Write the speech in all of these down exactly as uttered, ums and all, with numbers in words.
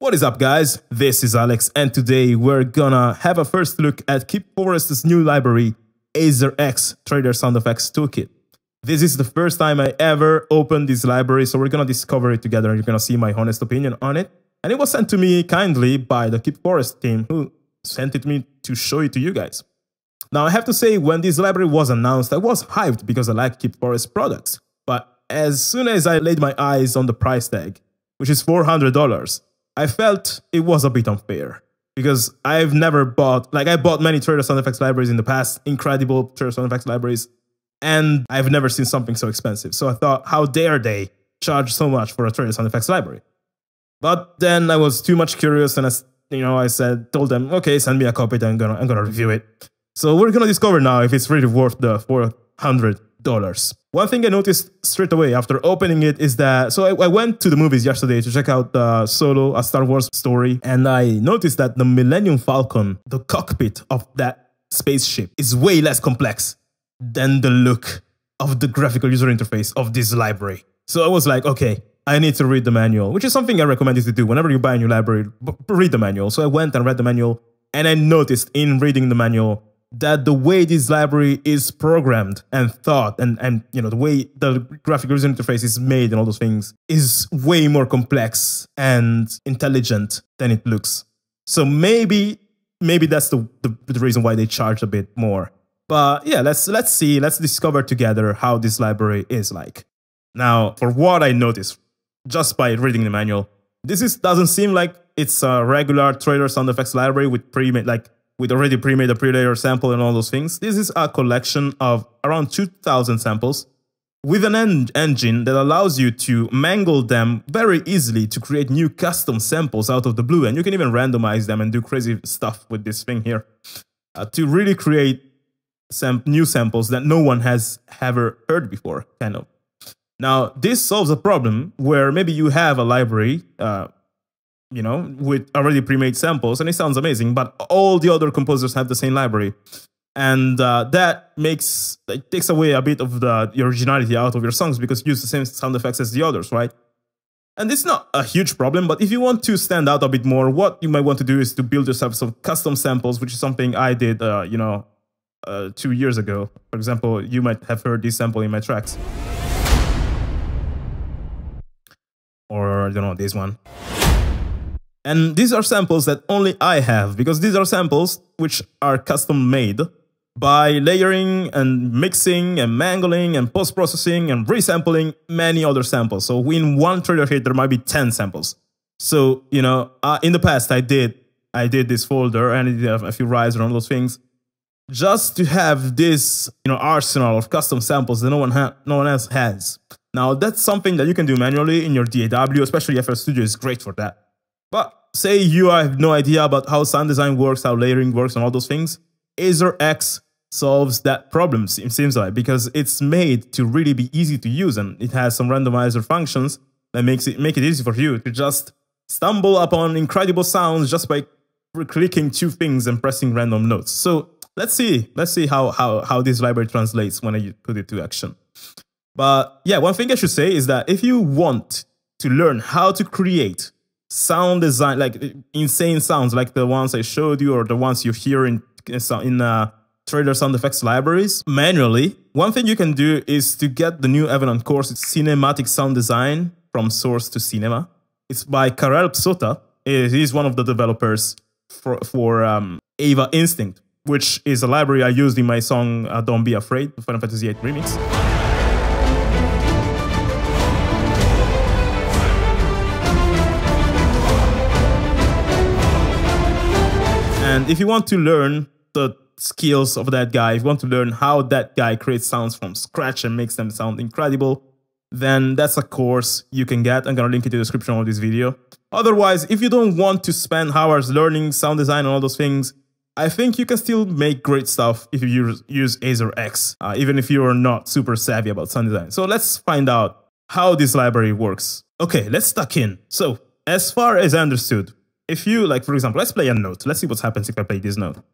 What is up, guys? This is Alex, and today we're gonna have a first look at KeepForest's new library, AizerX Trailer S F X Toolkit. This is the first time I ever opened this library, so we're gonna discover it together and you're gonna see my honest opinion on it. And it was sent to me kindly by the KeepForest team, who sent it to me to show it to you guys. Now, I have to say, when this library was announced, I was hyped because I like KeepForest products. But as soon as I laid my eyes on the price tag, which is four hundred dollars, I felt it was a bit unfair. Because I've never bought, like I bought many Trailer S F X libraries in the past, incredible Trailer S F X libraries, and I've never seen something so expensive. So I thought, how dare they charge so much for a Trailer S F X library? But then I was too much curious, and I, you know, I said, told them, okay, send me a copy, then I'm gonna, I'm gonna review it. So we're gonna discover now if it's really worth the four hundred dollars. One thing I noticed straight away after opening it is that, so I, I went to the movies yesterday to check out uh, Solo, a Star Wars story, and I noticed that the Millennium Falcon, the cockpit of that spaceship, is way less complex than the look of the graphical user interface of this library. So I was like, okay, I need to read the manual, which is something I recommend you to do. Whenever you buy a new library, read the manual. So I went and read the manual, and I noticed in reading the manual that the way this library is programmed and thought, and, and you know, the way the graphical user interface is made and all those things is way more complex and intelligent than it looks. So maybe maybe that's the, the, the reason why they charge a bit more. But yeah, let's let's see, let's discover together how this library is like. Now, for what I noticed just by reading the manual, this is doesn't seem like it's a regular Trailer S F X library with pre-made, like with already pre-made a pre-layer sample and all those things. This is a collection of around two thousand samples with an en engine that allows you to mangle them very easily to create new custom samples out of the blue. And you can even randomize them and do crazy stuff with this thing here uh, to really create some new samples that no one has ever heard before, kind of. Now, this solves a problem where maybe you have a library, uh, you know, with already pre-made samples, and it sounds amazing, but all the other composers have the same library. And uh, that makes, it takes away a bit of the, the originality out of your songs because you use the same sound effects as the others, right? And it's not a huge problem, but if you want to stand out a bit more, what you might want to do is to build yourself some custom samples, which is something I did, uh, you know, uh, two years ago. For example, you might have heard this sample in my tracks. Or, I don't know, this one. And these are samples that only I have, because these are samples which are custom made by layering and mixing and mangling and post-processing and resampling many other samples. So in one trailer hit, there might be ten samples. So, you know, uh, in the past, I did I did this folder and I did a few rides and all those things just to have this, you know, arsenal of custom samples that no one, ha no one else has. Now, that's something that you can do manually in your D A W, especially F L Studio is great for that. But say you have no idea about how sound design works, how layering works, and all those things, AizerX solves that problem, it seems like, because it's made to really be easy to use, and it has some randomizer functions that makes it make it easy for you to just stumble upon incredible sounds just by clicking two things and pressing random notes. So let's see, let's see how how how this library translates when I put it to action. But yeah, one thing I should say is that if you want to learn how to create sound design, like insane sounds like the ones I showed you or the ones you hear in, in uh, Trailer S F X libraries manually, one thing you can do is to get the new Evelyn course. It's Cinematic Sound Design from Source to Cinema. It's by Karel Psota. He's one of the developers for, for um, Ava Instinct, which is a library I used in my song uh, Don't Be Afraid, the Final Fantasy eight remix. And if you want to learn the skills of that guy, if you want to learn how that guy creates sounds from scratch and makes them sound incredible, then that's a course you can get. I'm going to link it in the description of this video. Otherwise, if you don't want to spend hours learning sound design and all those things, I think you can still make great stuff if you use, use AizerX, uh, even if you're not super savvy about sound design. So let's find out how this library works. Okay, let's tuck in. So as far as I understood, if you, like, for example, let's play a note. Let's see what happens if I play this note.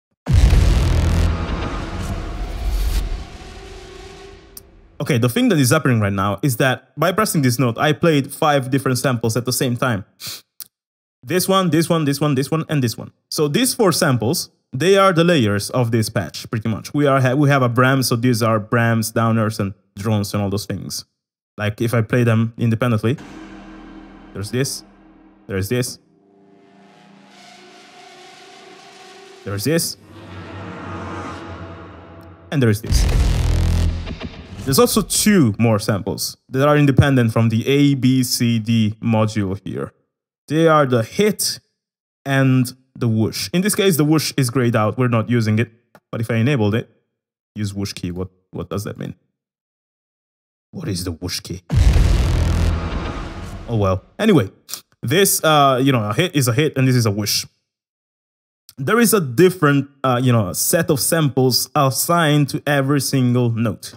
Okay, the thing that is happening right now is that by pressing this note, I played five different samples at the same time. this one, this one, this one, this one, and this one. So these four samples, they are the layers of this patch, pretty much. We are ha we have a Bram, so these are Brams, downers, and drones, and all those things. Like if I play them independently, there's this, there's this, there's this, and there's this. There's also two more samples that are independent from the A, B, C, D module here. They are the hit and the whoosh. In this case, the whoosh is grayed out. We're not using it. But if I enabled it, use whoosh key. What, what does that mean? What is the whoosh key? Oh, well. Anyway, this, uh, you know, a hit is a hit and this is a whoosh. There is a different, uh, you know, set of samples assigned to every single note.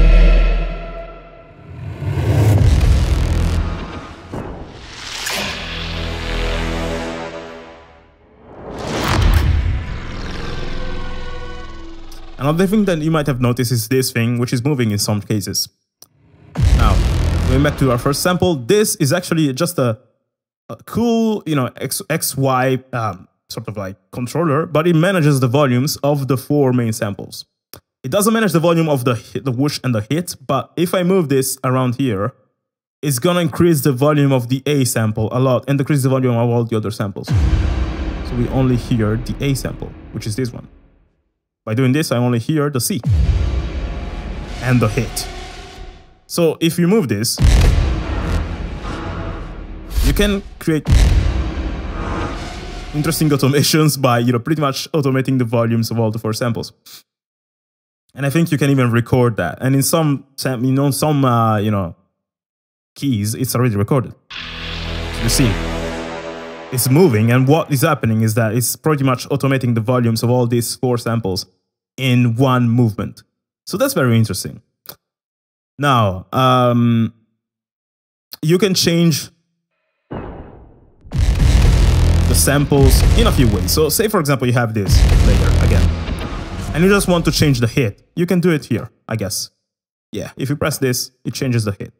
Another thing that you might have noticed is this thing, which is moving in some cases. Now, going back to our first sample, this is actually just a, a cool, you know, X, X Y um, sort of like controller, but it manages the volumes of the four main samples. It doesn't manage the volume of the hit, the whoosh and the hit, but if I move this around here, it's gonna increase the volume of the A sample a lot and decrease the volume of all the other samples. So we only hear the A sample, which is this one. By doing this, I only hear the C and the hit. So if you move this, you can create interesting automations by, you know, pretty much automating the volumes of all the four samples. And I think you can even record that. And in some, you know, some, uh, you know, keys, it's already recorded. So you see, it's moving, and what is happening is that it's pretty much automating the volumes of all these four samples in one movement. So that's very interesting. Now, um, you can change the samples in a few ways. So say, for example, you have this layer again, and you just want to change the hit. You can do it here, I guess. Yeah, if you press this, it changes the hit.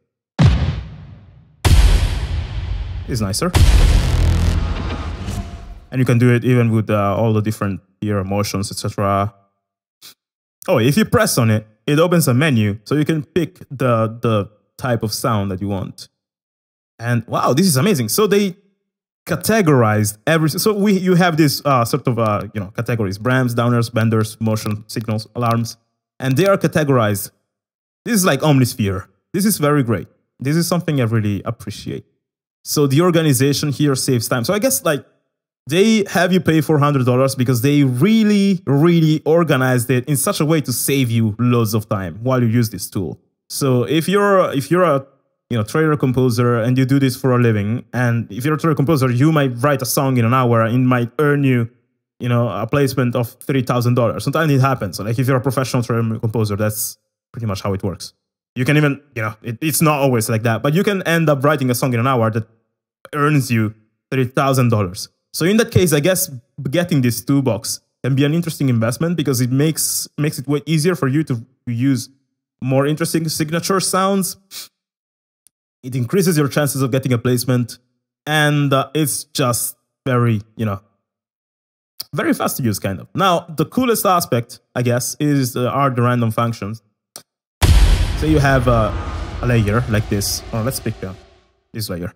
It's nicer. And you can do it even with uh, all the different here motions, et cetera. Oh, if you press on it, it opens a menu, so you can pick the, the type of sound that you want. And wow, this is amazing. So they categorized every, so we you have this uh, sort of uh, you know, categories: Brams, downers, benders, motion, signals, alarms, and they are categorized. This is like Omnisphere. This is very great. This is something I really appreciate. So the organization here saves time. So I guess like they have you pay four hundred dollars because they really, really organized it in such a way to save you loads of time while you use this tool. So if you're if you're a you know trailer composer and you do this for a living, and if you're a trailer composer, you might write a song in an hour and it might earn you you know a placement of three thousand dollars. Sometimes it happens. So like if you're a professional trailer composer, that's pretty much how it works. You can even you know it, it's not always like that, but you can end up writing a song in an hour that earns you three thousand dollars. So in that case, I guess getting this toolbox can be an interesting investment because it makes makes it way easier for you to use more interesting signature sounds. It increases your chances of getting a placement, and uh, it's just very, you know, very fast to use, kind of. Now, the coolest aspect, I guess, is uh, are the random functions. So you have uh, a layer like this, or let's pick uh, this layer.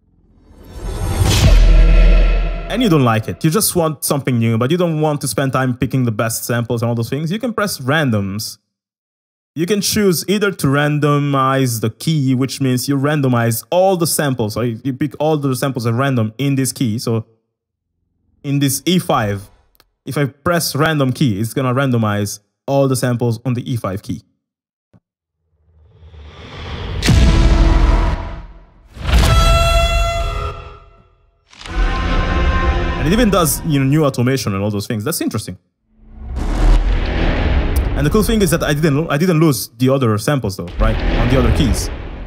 And you don't like it, you just want something new, but you don't want to spend time picking the best samples and all those things, you can press randoms. You can choose either to randomize the key, which means you randomize all the samples, or you pick all the samples at random in this key. So in this E five, if I press random key, it's gonna randomize all the samples on the E five key. And it even does you know, new automation and all those things. That's interesting. And the cool thing is that I didn't I didn't lose the other samples though, right? On the other keys.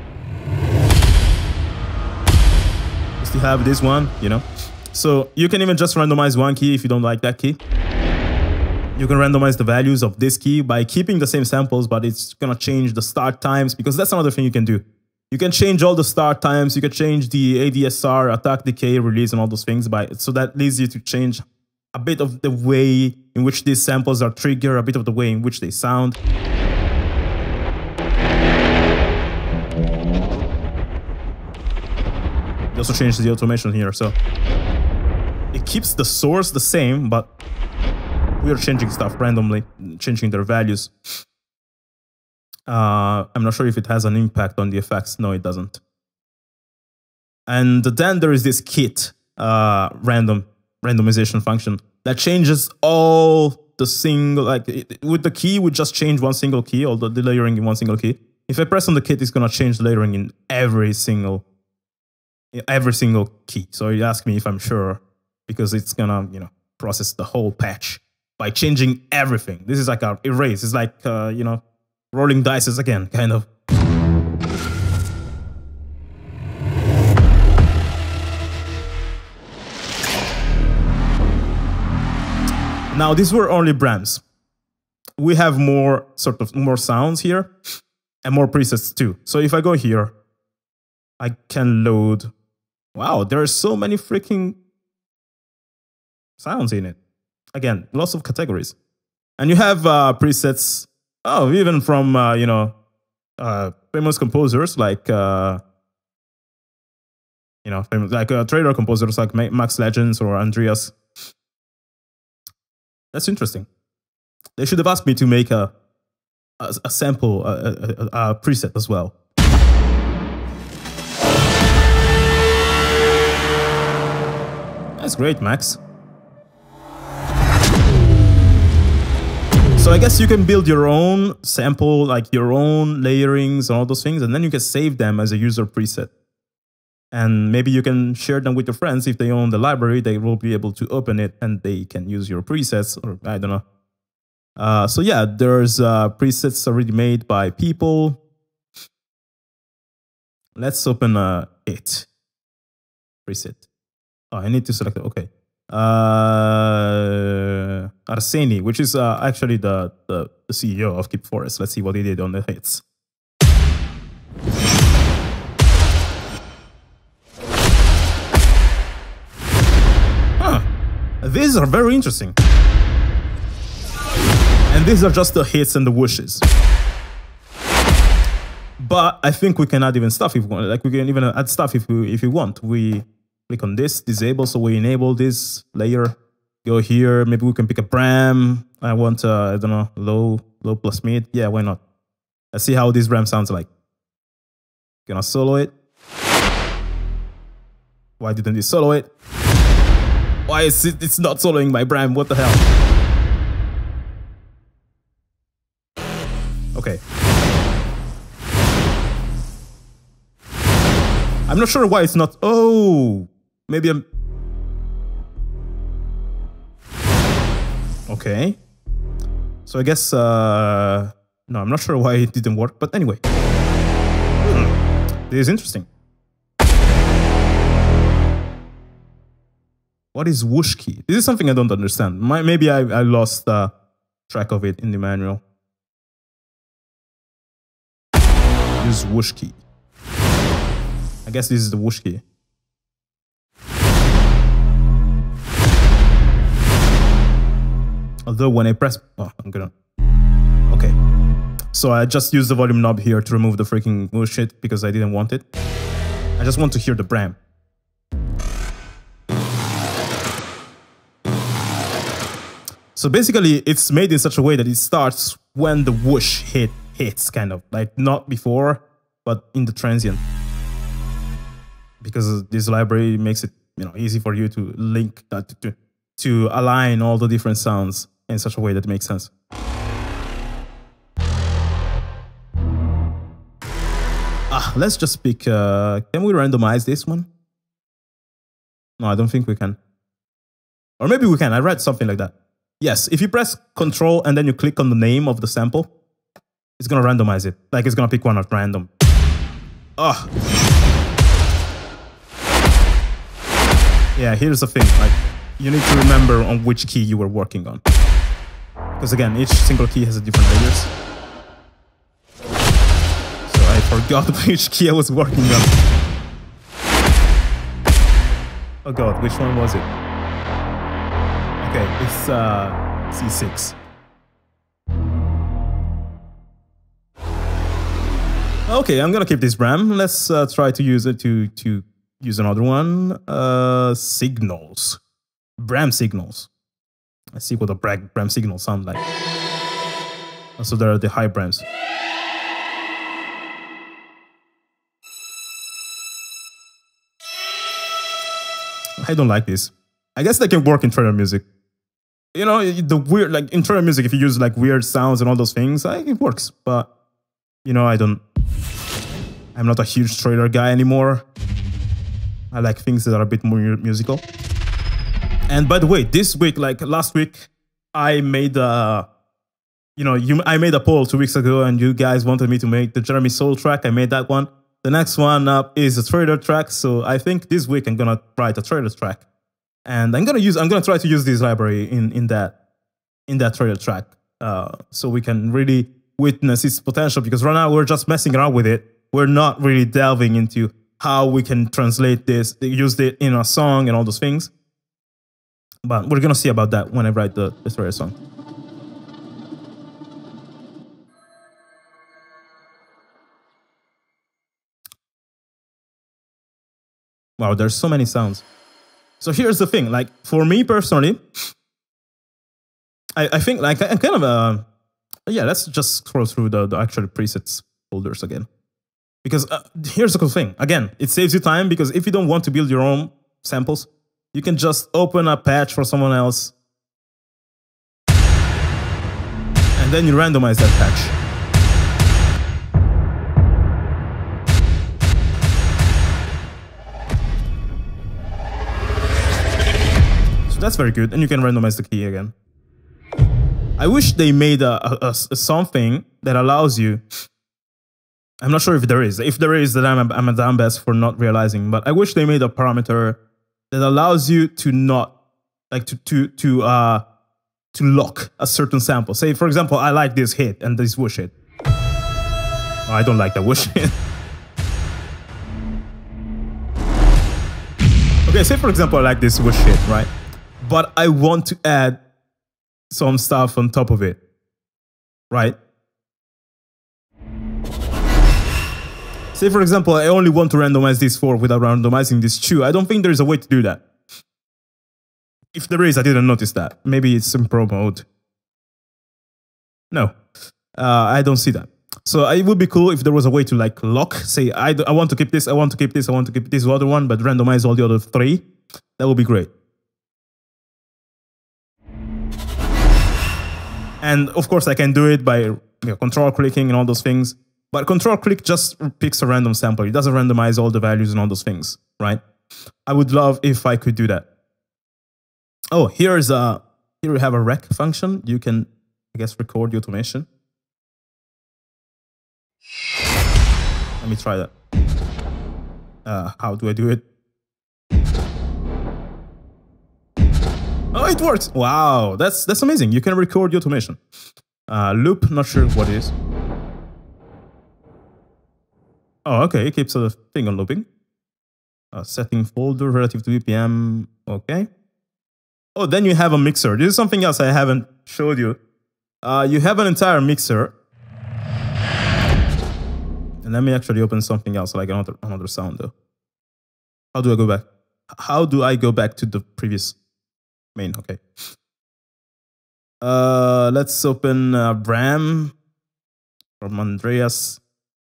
You still have this one, you know. So you can even just randomize one key if you don't like that key. You can randomize the values of this key by keeping the same samples, but it's gonna change the start times, because that's another thing you can do. You can change all the start times. You can change the A D S R, attack, decay, release, and all those things. By so that leads you to change a bit of the way in which these samples are triggered, a bit of the way in which they sound. They also changed the automation here, so it keeps the source the same, but we are changing stuff randomly, changing their values. Uh, I'm not sure if it has an impact on the effects. No, it doesn't. And then there is this kit uh, random randomization function that changes all the single, like it, with the key, we just change one single key, although the layering in one single key. If I press on the kit, it's gonna change the layering in every single, every single key. So you ask me if I'm sure, because it's gonna, you know, process the whole patch by changing everything. This is like a erase. It's like, uh, you know, rolling dice again, kind of. Now, these were only Brams. We have more sort of more sounds here and more presets too. So if I go here, I can load. Wow, there are so many freaking sounds in it. Again, lots of categories. And you have uh, presets, oh, even from, uh, you know, uh, famous composers like, uh, you know, famous, like uh, trailer composers like Max Legends or Andreas. That's interesting. They should have asked me to make a, a, a sample, a, a, a preset as well. That's great, Max. So I guess you can build your own sample, like your own layerings and all those things, and then you can save them as a user preset. And maybe you can share them with your friends. If they own the library, they will be able to open it and they can use your presets, or I don't know. Uh, so yeah, there's uh, presets already made by people. Let's open uh, it. Preset. Oh, I need to select it. Okay. Uh, Arseni, which is uh, actually the, the, the C E O of KeepForest. Let's see what he did on the hits. Huh. These are very interesting. And these are just the hits and the whooshes. But I think we can add even stuff if we want. Like we can even add stuff if we if we want. We click on this, disable, so we enable this layer. Go here, maybe we can pick a Bram. I want, uh, I don't know, low, low plus mid. Yeah, why not? Let's see how this Bram sounds like. Gonna solo it. Why didn't it solo it? Why is it, it's not soloing my Bram? What the hell? Okay. I'm not sure why it's not. Oh, maybe I'm. Okay. So I guess. Uh, no, I'm not sure why it didn't work. But anyway. Hmm. This is interesting. What is whoosh key? This is something I don't understand. My, maybe I, I lost uh, track of it in the manual. Use whoosh key. I guess this is the whoosh key. Although when I press... Oh, I'm gonna... Okay. So I just used the volume knob here to remove the freaking whoosh shit because I didn't want it. I just want to hear the Bram. So basically, it's made in such a way that it starts when the whoosh hit hits, kind of. Like, not before, but in the transient. Because this library makes it, you know, easy for you to link that to, to align all the different sounds in such a way that makes sense. Ah, let's just pick. Uh, can we randomize this one? No, I don't think we can. Or maybe we can. I read something like that. Yes, if you press Control and then you click on the name of the sample, it's gonna randomize it. Like it's gonna pick one at random. Oh. Yeah, here's the thing. Like, you need to remember on which key you were working on, because again, each single key has a different layers. So I forgot which key I was working on. Oh god, which one was it? Okay, it's uh, C six. Okay, I'm gonna keep this Bram. Let's uh, try to use it to to use another one. Uh, signals, Bram signals. Let's see what the Bram signals sound like. So there are the high Brams. I don't like this. I guess they can work in trailer music. You know, the weird, like in trailer music, if you use like weird sounds and all those things, like, it works. But you know, I don't. I'm not a huge trailer guy anymore. I like things that are a bit more musical. And by the way, this week, like last week, I made a, you know, you, I made a poll two weeks ago, and you guys wanted me to make the Jeremy Soul track. I made that one. The next one up is a trailer track. So I think this week I'm gonna write a trailer track, and I'm gonna use, I'm gonna try to use this library in in that in that trailer track, uh, so we can really witness its potential. Because right now we're just messing around with it. We're not really delving into how we can translate this, use it in a song and all those things. But we're gonna see about that when I write the, the trailer song. Wow, there's so many sounds. So here's the thing, like for me personally, I, I think like I'm kind of a, yeah, let's just scroll through the, the actual presets folders again. Because uh, here's the cool thing. Again, it saves you time, because if you don't want to build your own samples, you can just open a patch for someone else, and then you randomize that patch. So that's very good, and you can randomize the key again. I wish they made a, a, a something that allows you. I'm not sure if there is. If there is, then I'm a, I'm a damn best for not realizing. But I wish they made a parameter that allows you to not, like to to to uh to lock a certain sample. Say for example, I like this hit and this whoosh hit. Oh, I don't like that whoosh hit. Okay, say for example, I like this whoosh hit, right? But I want to add some stuff on top of it, right? Say, for example, I only want to randomize this four without randomizing this two. I don't think there's a way to do that. If there is, I didn't notice that. Maybe it's in pro mode. No, uh, I don't see that. So it would be cool if there was a way to like lock, say, I, I want to keep this, I want to keep this, I want to keep this other one, but randomize all the other three. That would be great. And of course, I can do it by you know, control clicking and all those things. But control click just picks a random sample. It doesn't randomize all the values and all those things, right? I would love if I could do that. Oh, here's a, here we have a rec function. You can, I guess, record the automation. Let me try that. Uh, how do I do it? Oh, it works! Wow, that's that's amazing. You can record the automation. Uh, loop, not sure what it is. Oh, okay, it keeps a thing on looping. Uh, setting folder relative to B P M, okay. Oh, then you have a mixer. This is something else I haven't showed you. Uh, you have an entire mixer. And let me actually open something else, like another, another sound though. How do I go back? How do I go back to the previous main? Okay. Uh, let's open uh, Bram from Andreas.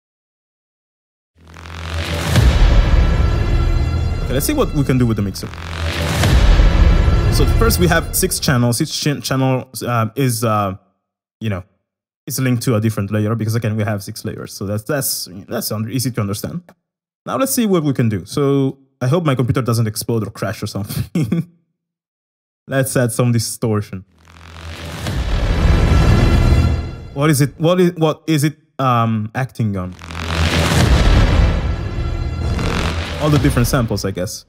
Okay, let's see what we can do with the mixer. So first we have six channels. Each ch channel uh, is, uh, you know, is linked to a different layer because again we have six layers. So that's that's that's easy to understand. Now let's see what we can do. So I hope my computer doesn't explode or crash or something. Let's add some distortion. What is it? What is what is it um, acting on? All the different samples, I guess.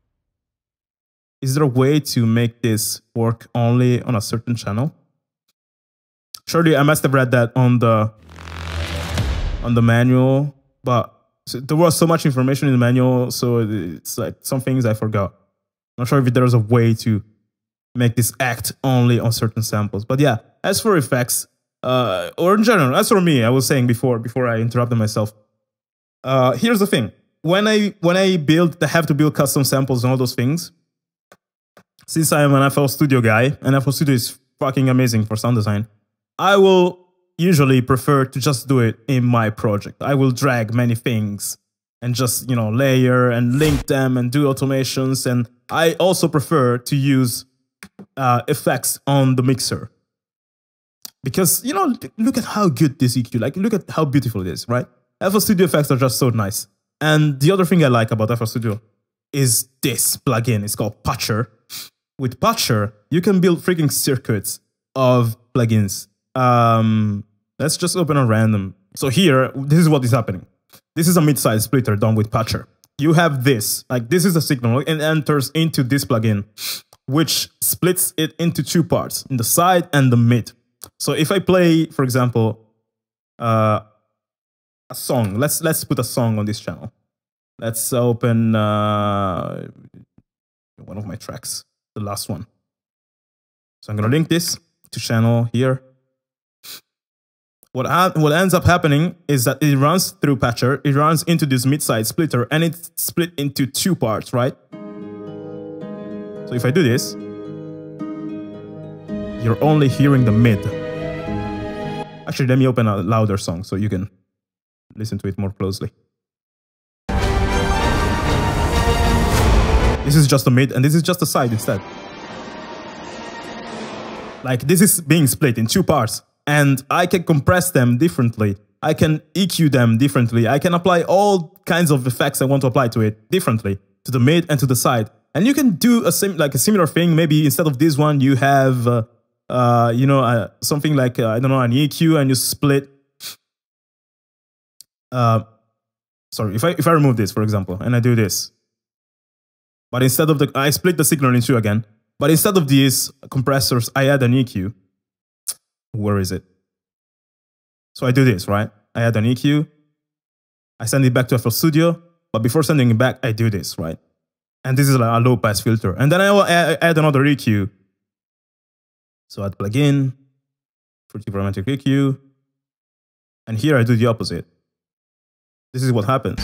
Is there a way to make this work only on a certain channel? Surely I must have read that on the on the manual. but so there was so much information in the manual, so it's like some things I forgot. Not sure if there's a way to make this act only on certain samples. But yeah, as for effects, uh, or in general, as for me, I was saying before, before I interrupted myself, uh, here's the thing. When I, when I build, I have to build custom samples and all those things. Since I am an F L Studio guy, and F L Studio is fucking amazing for sound design, I will usually prefer to just do it in my project. I will drag many things and just, you know, layer and link them and do automations. And I also prefer to use uh, effects on the mixer. Because, you know, look at how good this E Q, like, look at how beautiful it is, right? F L Studio effects are just so nice. And the other thing I like about F L Studio is this plugin. It's called Patcher. With Patcher, you can build freaking circuits of plugins. Um, let's just open a random. So here, this is what is happening. This is a mid-size splitter done with Patcher. You have this, like this is a signal, and enters into this plugin, which splits it into two parts, in the side and the mid. So if I play, for example, uh, a song, let's let's put a song on this channel. Let's open uh, one of my tracks, the last one. So I'm gonna link this to channel here. What, what ends up happening is that it runs through Patcher, it runs into this mid-side splitter, and it's split into two parts, right? So if I do this, you're only hearing the mid. Actually, let me open a louder song so you can listen to it more closely. This is just the mid, and this is just the side instead. Like, this is being split in two parts. And I can compress them differently. I can E Q them differently. I can apply all kinds of effects I want to apply to it differently, to the mid and to the side. And you can do a sim like a similar thing. Maybe instead of this one, you have uh, uh, you know uh, something like uh, I don't know, an E Q, and you split. Uh, sorry, if I if I remove this, for example, and I do this, but instead of the I split the signal in two again. But instead of these compressors, I add an E Q. Where is it? So I do this, right? I add an E Q. I send it back to F L Studio. But before sending it back, I do this, right? And this is like a low pass filter. And then I will add another E Q. So add plugin, Fruity Parametric E Q. And here I do the opposite. This is what happens.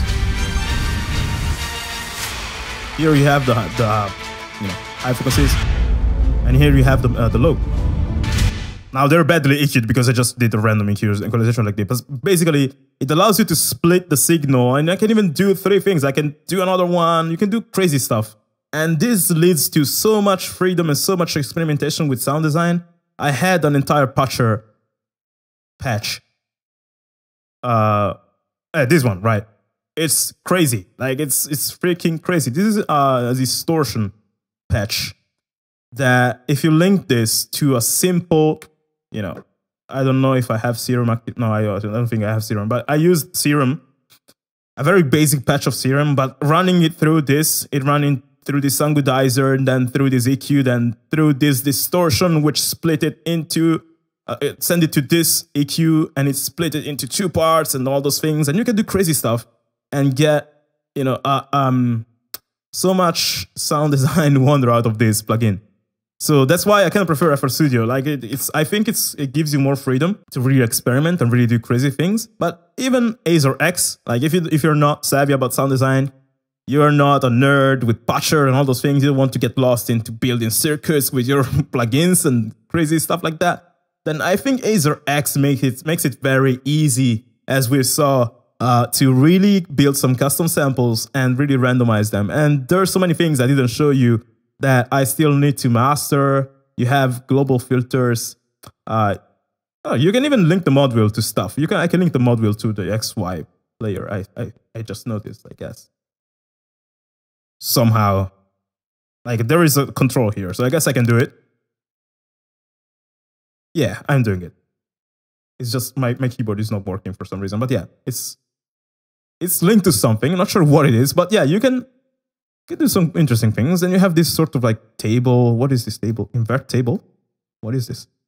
Here you have the, the you know, high frequencies. And here you have the, uh, the low. Now they're badly E Q'd because I just did a random E Qs and equalization like this. But basically, it allows you to split the signal, and I can even do three things. I can do another one. You can do crazy stuff. And this leads to so much freedom and so much experimentation with sound design. I had an entire patcher patch. Uh, uh this one, right? It's crazy. Like it's it's freaking crazy. This is uh, a distortion patch that if you link this to a simple, you know, I don't know if I have Serum. No, I don't think I have Serum, but I used Serum, a very basic patch of Serum, but running it through this, it running through this angudizer, and then through this E Q, then through this distortion, which split it into, uh, it send it to this E Q, and it split it into two parts and all those things. And you can do crazy stuff and get, you know, uh, um, so much sound design wonder out of this plugin. So that's why I kind of prefer F L Studio. Like it, it's, I think it's it gives you more freedom to really experiment and really do crazy things. But even AizerX, like if you if you're not savvy about sound design, you're not a nerd with Patcher and all those things, you don't want to get lost into building circuits with your plugins and crazy stuff like that, then I think AizerX makes it makes it very easy, as we saw, uh, to really build some custom samples and really randomize them. And there are so many things I didn't show you that I still need to master. You have global filters. Uh, oh, you can even link the mod wheel to stuff. You can I can link the mod wheel to the X Y layer. I I I just noticed, I guess. Somehow, like there is a control here, so I guess I can do it. Yeah, I'm doing it. It's just my my keyboard is not working for some reason, but yeah, it's it's linked to something. I'm not sure what it is, but yeah, you can. You can do some interesting things. And you have this sort of like table. What is this table? Invert table? What is this?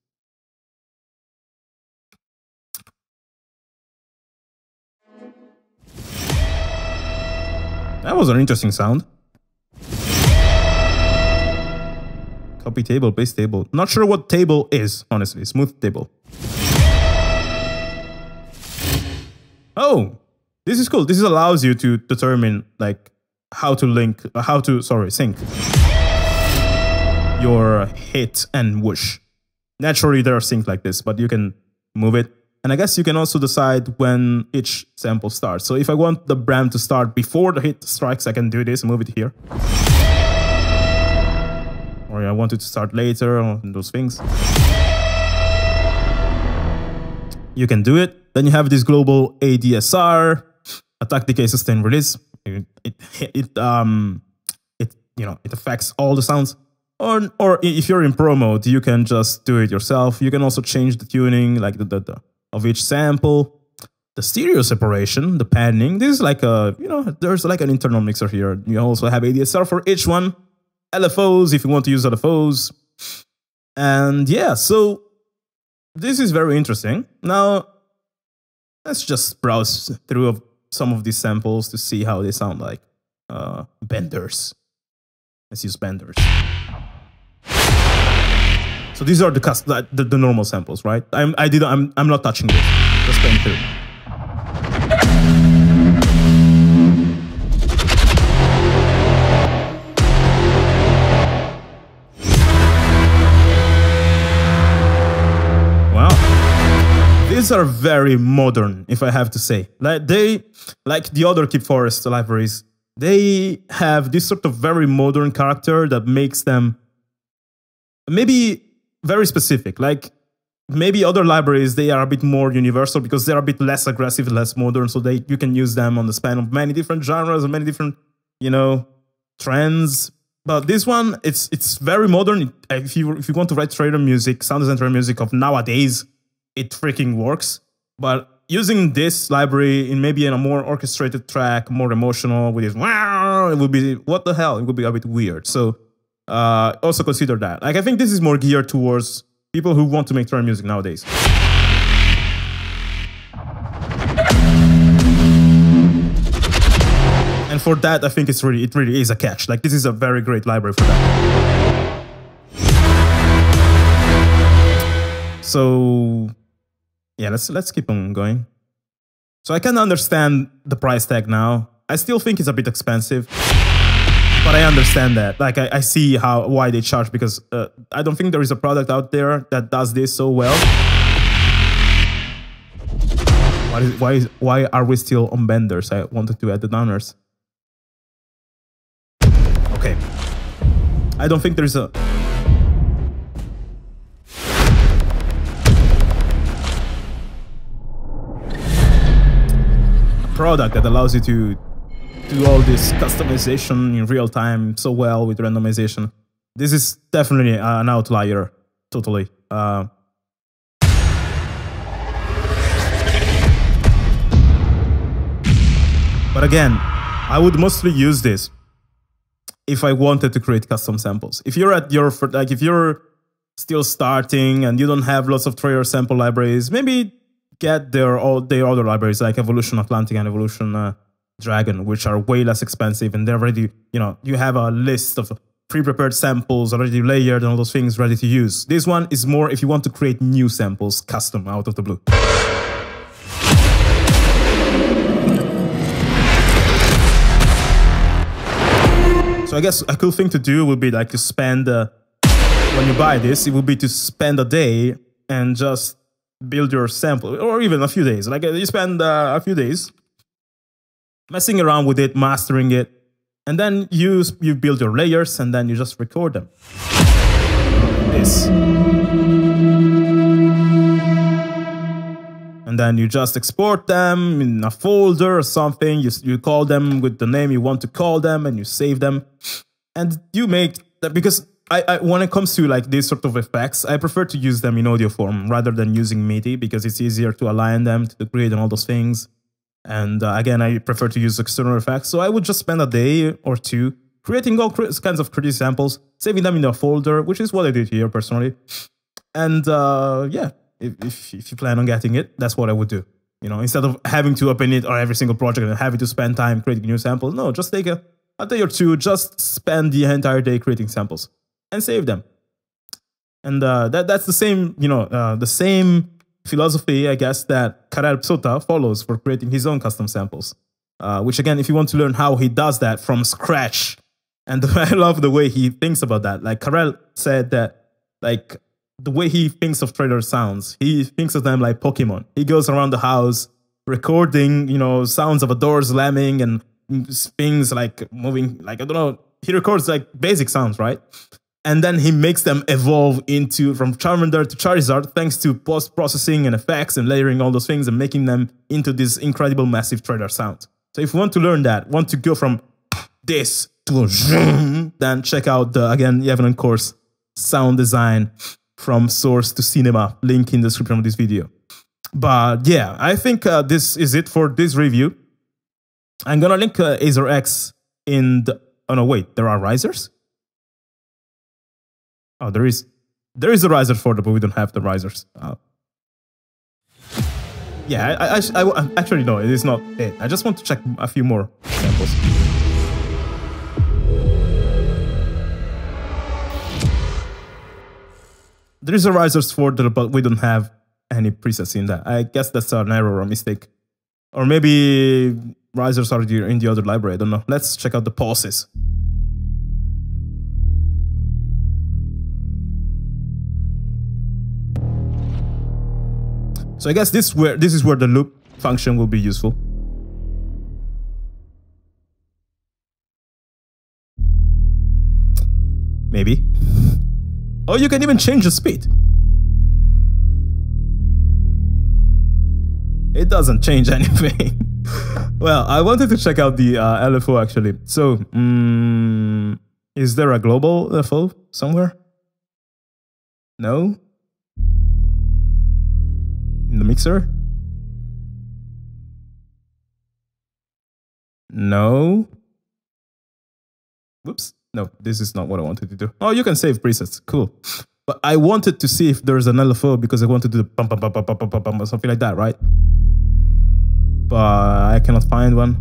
That was an interesting sound. Copy table, paste table. Not sure what table is, honestly. Smooth table. Oh, this is cool. This allows you to determine like how to link, uh, how to, sorry, sync your hit and whoosh. Naturally, they're synced like this, but you can move it. And I guess you can also decide when each sample starts. So if I want the brand to start before the hit strikes, I can do this and move it here. Or I want it to start later, or those things. You can do it. Then you have this global A D S R, attack, decay, sustain, release. It, it, it, um, it, you know, it affects all the sounds. Or, or if you're in pro mode, you can just do it yourself. You can also change the tuning, like the, the, the of each sample, the stereo separation, the panning. This is like a, you know, there's like an internal mixer here. You also have A D S R for each one, L F Os if you want to use L F Os, and yeah, so this is very interesting. Now let's just browse through some of these samples to see how they sound like. Uh, benders. Let's use benders. So these are the, the the normal samples, right? I'm I did I'm I'm not touching this. Just playing through. Wow, these are very modern, if I have to say. Like they, like the other KeepForest libraries, they have this sort of very modern character that makes them maybe very specific. Like maybe other libraries, they are a bit more universal because they're a bit less aggressive, less modern, so they you can use them on the span of many different genres and many different, you know, trends. But this one, it's it's very modern. If you if you want to write trailer music, sound design trailer music of nowadays, it freaking works. But using this library in maybe in a more orchestrated track, more emotional, with this wow, it would be what the hell? It would be a bit weird. So uh, also consider that. Like I think this is more geared towards people who want to make trailer music nowadays. And for that, I think it's really it really is a catch. Like this is a very great library for that. So yeah, let's let's keep on going. So I can understand the price tag now. I still think it's a bit expensive, but I understand that. Like I, I see how why they charge, because uh, I don't think there is a product out there that does this so well. Why is why is why are we still on benders? I wanted to add the downers. Okay, I don't think there's a product that allows you to do all this customization in real time so well with randomization. This is definitely an outlier, totally. Uh, but again, I would mostly use this if I wanted to create custom samples. If you're at your, like if you're still starting and you don't have lots of trailer sample libraries, maybe get their all their other libraries like Evolution Atlantic and Evolution uh, Dragon, which are way less expensive, and they're already, you know, you have a list of pre-prepared samples already layered and all those things ready to use. This one is more if you want to create new samples custom out of the blue. So I guess a cool thing to do would be like to spend, uh, when you buy this, it would be to spend a day and just build your sample, or even a few days. Like you spend uh, a few days messing around with it, mastering it, and then you you build your layers, and then you just record them. This, and then you just export them in a folder or something. You you call them with the name you want to call them, and you save them, and you make that because. I, I, when it comes to like these sort of effects, I prefer to use them in audio form rather than using MIDI, because it's easier to align them to the grid and all those things. And uh, again, I prefer to use external effects. So I would just spend a day or two creating all kinds of pretty samples, saving them in a folder, which is what I did here personally. And uh, yeah, if, if, if you plan on getting it, that's what I would do. You know, instead of having to open it or every single project and having to spend time creating new samples, no, just take a, a day or two, just spend the entire day creating samples and save them. And uh, that that's the same, you know, uh, the same philosophy, I guess, that Karel Psota follows for creating his own custom samples. Uh, which again, if you want to learn how he does that from scratch, and I love the way he thinks about that. Like Karel said that, like the way he thinks of trailer sounds, he thinks of them like Pokemon. He goes around the house recording, you know, sounds of a door slamming and things like moving, like I don't know. He records like basic sounds, right? And then he makes them evolve into from Charmander to Charizard thanks to post-processing and effects and layering all those things and making them into this incredible massive trailer sound. So if you want to learn that, want to go from this to a zoom, then check out the, again, Yevon course, Sound Design from Source to Cinema, link in the description of this video. But yeah, I think uh, this is it for this review. I'm gonna link uh, AizerX in the, oh no, wait, there are risers? Oh, there is, there is a riser for it, but we don't have the risers. Uh, yeah, I, I, I, I, actually no, it is not it. I just want to check a few more samples. There is a risers for it, but we don't have any presets in that. I guess that's an error or a mistake. Or maybe risers are in the other library, I don't know. Let's check out the pulses. So I guess this where this is where the loop function will be useful. Maybe. Oh, you can even change the speed. It doesn't change anything. Well, I wanted to check out the uh, L F O actually. So, um, is there a global L F O somewhere? No? In the mixer? No. Whoops. No, this is not what I wanted to do. Oh, you can save presets. Cool. But I wanted to see if there's an L F O because I want to do the bum bum bum bum bum bum bum or something like that, right? But I cannot find one.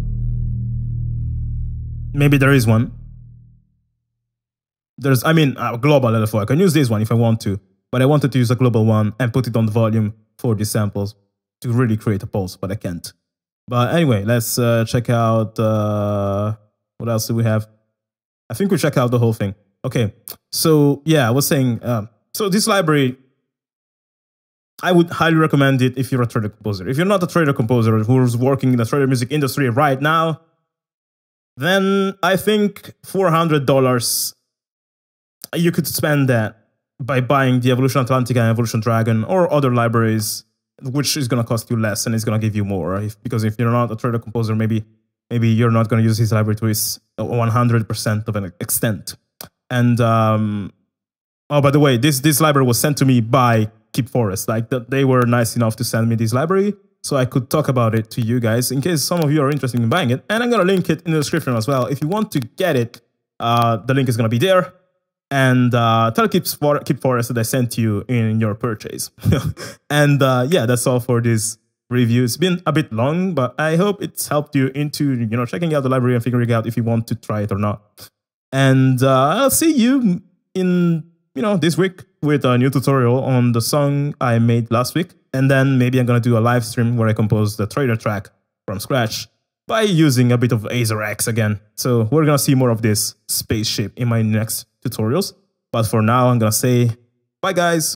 Maybe there is one. There's, I mean, a global L F O. I can use this one if I want to. But I wanted to use a global one and put it on the volume for these samples to really create a pulse, but I can't. But anyway, let's uh, check out, uh, what else do we have? I think we check out the whole thing. Okay, so yeah, I was saying, um, so this library, I would highly recommend it if you're a trailer composer. If you're not a trailer composer who's working in the trailer music industry right now, then I think four hundred dollars, you could spend that by buying the Evolution Atlantica and Evolution Dragon or other libraries, which is going to cost you less and it's going to give you more. If, because if you're not a trailer composer, maybe maybe you're not going to use his library to its one hundred percent of an extent. And, um, oh, by the way, this, this library was sent to me by KeepForest. Like, the, they were nice enough to send me this library so I could talk about it to you guys in case some of you are interested in buying it. And I'm going to link it in the description as well. If you want to get it, uh, the link is going to be there. And uh, tell KeepForest that I sent you in your purchase. And uh, yeah, that's all for this review. It's been a bit long, but I hope it's helped you into, you know, checking out the library and figuring out if you want to try it or not. And uh, I'll see you in, you know, this week with a new tutorial on the song I made last week. And then maybe I'm going to do a live stream where I compose the trailer track from scratch by using a bit of AizerX again. So we're going to see more of this spaceship in my next tutorials. But for now, I'm going to say bye, guys.